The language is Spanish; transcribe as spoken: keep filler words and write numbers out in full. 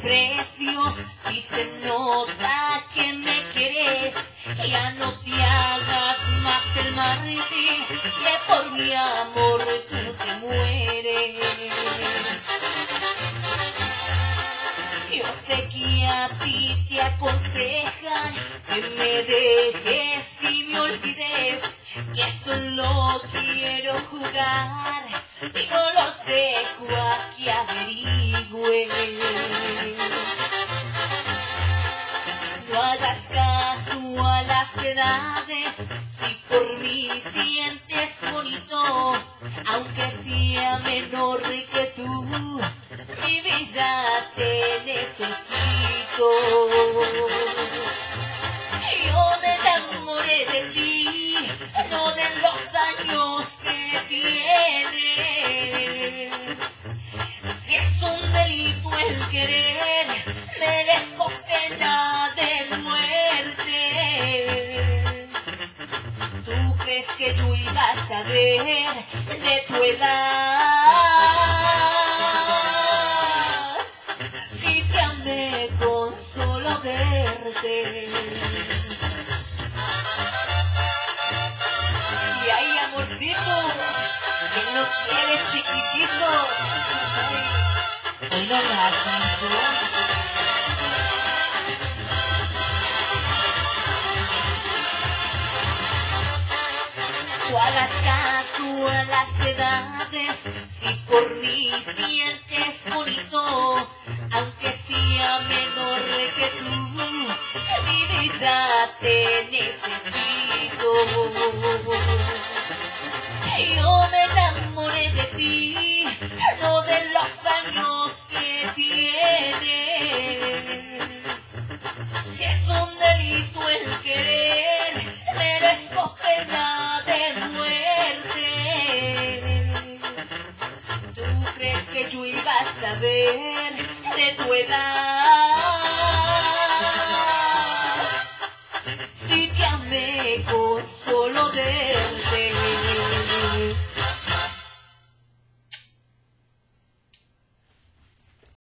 precios, si se nota que me querés, ya no te hagas más el mártir, que por mi amor tú te mueres. Yo sé que a ti te aconsejan que me dejes y me olvides, que solo quiero jugar y no los dejo a que averigüen. No hagas caso a las edades, si por mí sientes bonito, aunque sea menor que tú, mi vida te necesito. Yo me enamoré de ti, no de los años que tienes. Si es un delito el querer, merezco pena de muerte. ¿Tú crees que yo iba a saber de tu edad? Si te amé con solo verte. Y ahí, amorcito, que no quiere chiquitito. Hoy no la siento. No hagas caso a las edades, si por mí sientes bonito, aunque sea menor que tú, mi vida te necesito. Yo me enamoré de ti, no de los años que tienes. Si es un delito el querer, merezco pena de muerte. ¿Tú crees que yo iba a saber de tu edad?